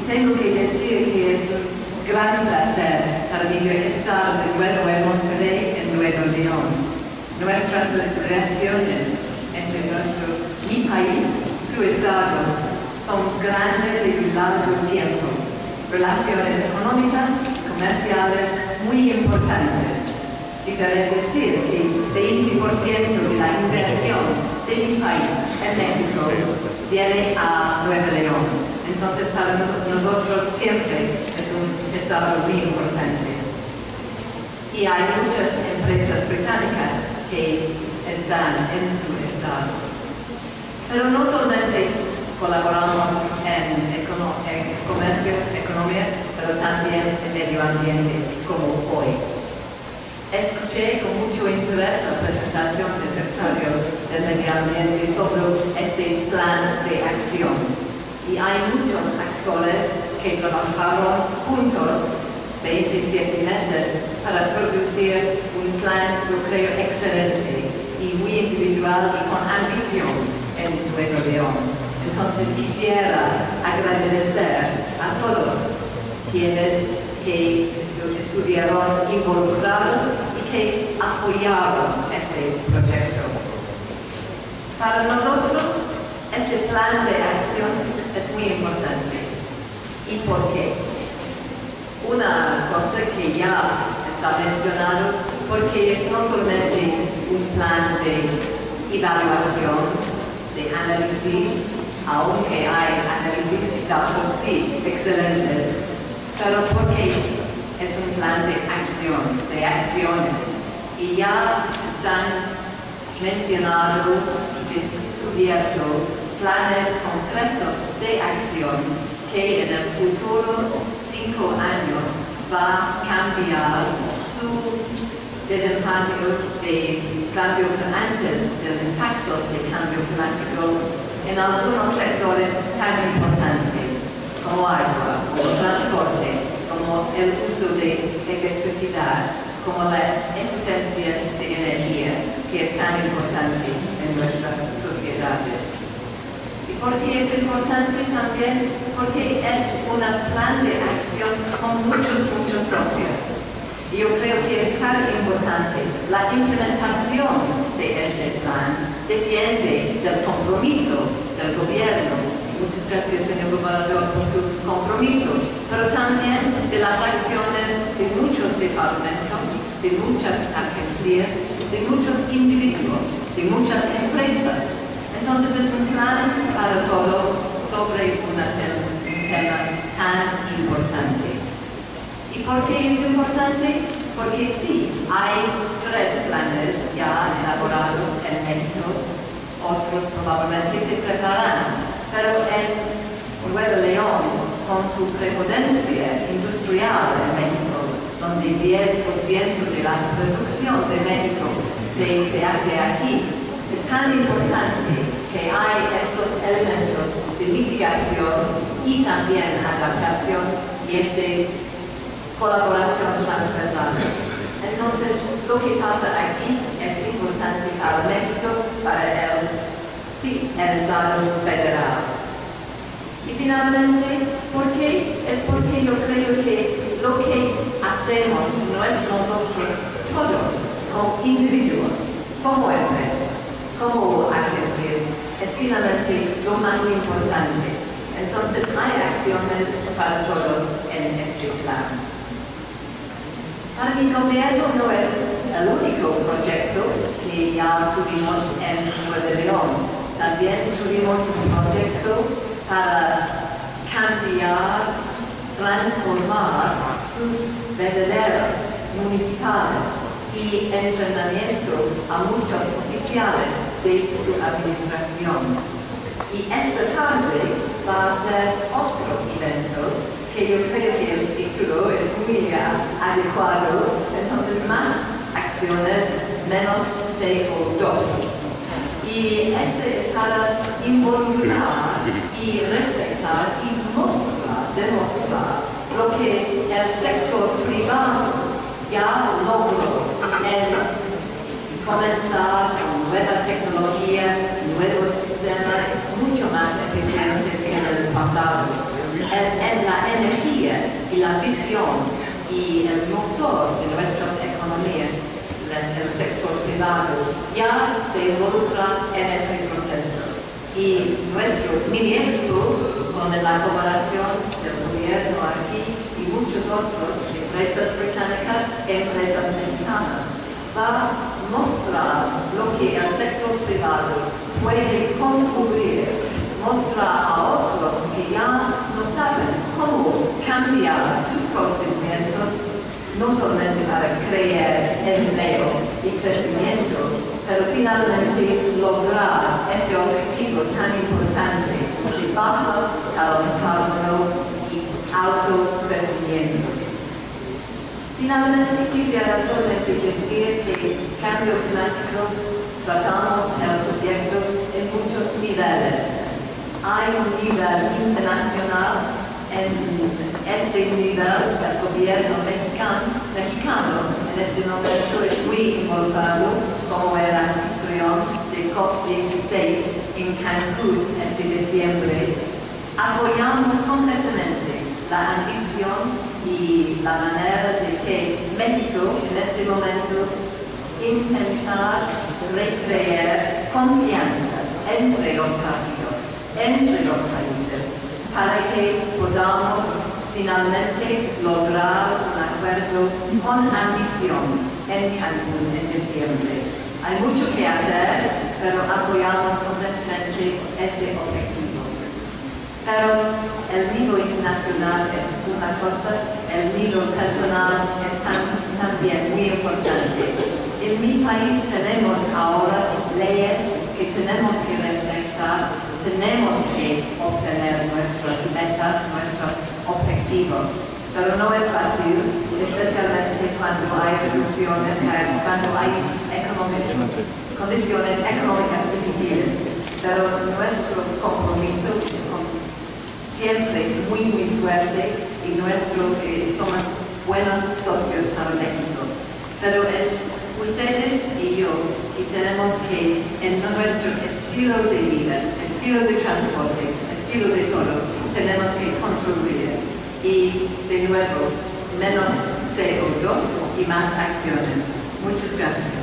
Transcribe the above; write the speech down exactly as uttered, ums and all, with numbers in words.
tengo que decir que es un gran placer para mí estar de nuevo en Monterrey, en Nuevo León. Nuestras relaciones entre nuestro, mi país, su estado, son grandes y de largo tiempo. Relaciones económicas, comerciales, muy importantes. Quisiera decir que veinte por ciento de la inversión de mi país, en México, viene a Nuevo León. Entonces, para nosotros siempre es un estado muy importante. Y hay muchas empresas británicas que están en su estado. Pero no solamente colaboramos en, econo en comercio, economía, pero también en medio ambiente, como hoy. Escuché con mucho interés la presentación del secretario del Medio Ambiente sobre este plan de acción. Y hay muchos actores que trabajaron juntos veintisiete meses para producir un plan, yo creo, excelente y muy individual y con ambición en Nuevo León. Entonces quisiera agradecer a todos quienes que estuvieron involucrados y que apoyaron este proyecto. Para nosotros, este plan de acción es muy importante. ¿Y por qué? Una cosa que ya está mencionado, porque es no solamente un plan de evaluación, de análisis, aunque hay análisis y datos sí excelentes, pero porque es un plan de acción, de acciones, y ya están mencionados y descubiertos planes concretos de acción que en el futuro cinco años va a cambiar su desempeño de cambio antes del impacto del cambio climático en algunos sectores tan importantes como agua, como transporte, como el uso de electricidad, como la eficiencia de energía, que es tan importante en nuestras sociedades. ¿Y por qué es importante también? Porque es un plan de acción con muchos, muchos socios. Y yo creo que es tan importante. La implementación de este plan depende del compromiso del gobierno. Muchas gracias, señor gobernador, por su compromiso, pero también de las acciones de muchos departamentos, de muchas agencias, de muchos individuos, de muchas empresas. Entonces es un plan para todos sobre un tema tan importante. ¿Y por qué es importante? Porque sí, hay tres planes ya elaborados en México, otros probablemente se preparan, pero en Nuevo León, con su prepotencia industrial en México, donde diez por ciento de la producción de México se, se hace aquí, es tan importante que hay estos elementos de mitigación y también adaptación y este colaboración transversales. Entonces, lo que pasa aquí es importante para México, para el, sí, el Estado federal. Y finalmente, ¿por qué? Es porque yo creo que lo que hacemos no es nosotros todos, como individuos, como empresas, como agencias, es finalmente lo más importante. Entonces, hay acciones para todos en este plan. Para mi gobierno no es el único proyecto que ya tuvimos en Nuevo León. También tuvimos un proyecto para cambiar, transformar sus verdaderas municipales y entrenamiento a muchos oficiales de su administración. Y esta tarde va a ser otro evento que yo creo que el título es muy adecuado. Entonces, más acciones, menos C O dos. Y este es para involucrar y respetar y mostrar, demostrar lo que el sector privado ya logró en comenzar con nueva tecnología, nuevos sistemas mucho más eficientes que en el pasado. En, en la la visión y el motor de nuestras economías, el sector privado, ya se involucra en este proceso. Y nuestro mini expo, con la colaboración del gobierno aquí y muchos otros, empresas británicas, empresas mexicanas, va a mostrar lo que el sector privado puede contribuir, mostrar a otros que ya no saben cómo cambiar sus procedimientos, no solamente para crear empleos y crecimiento, pero finalmente lograr este objetivo tan importante de baja carbono y alto crecimiento. Finalmente quisiera solamente decir que el cambio climático tratamos el sujeto en muchos niveles. Hay un nivel internacional. En este nivel, el gobierno mexicano, mexicano en este momento es muy involucrado como el anfitrión de COP dieciséis en Cancún este diciembre. Apoyamos completamente la ambición y la manera de que México en este momento intentar recrear confianza entre los partidos, entre los países, para que podamos finalmente lograr un acuerdo con ambición en Cancún en diciembre. Hay mucho que hacer, pero apoyamos completamente este objetivo. Pero el nivel internacional es una cosa, el nivel personal es tan, también muy importante. En mi país tenemos ahora leyes que tenemos que respetar. Tenemos que obtener nuestras metas, nuestros objetivos, pero no es fácil, especialmente cuando hay reducciones, cuando hay condiciones económicas difíciles. Pero nuestro compromiso es siempre muy, muy fuerte y nuestro, eh, somos buenos socios para México. Pero es ustedes y yo, y tenemos que en nuestro estilo de vida, estilo de transporte, estilo de todo, tenemos que contribuir. Y de nuevo, menos C O dos y más acciones. Muchas gracias.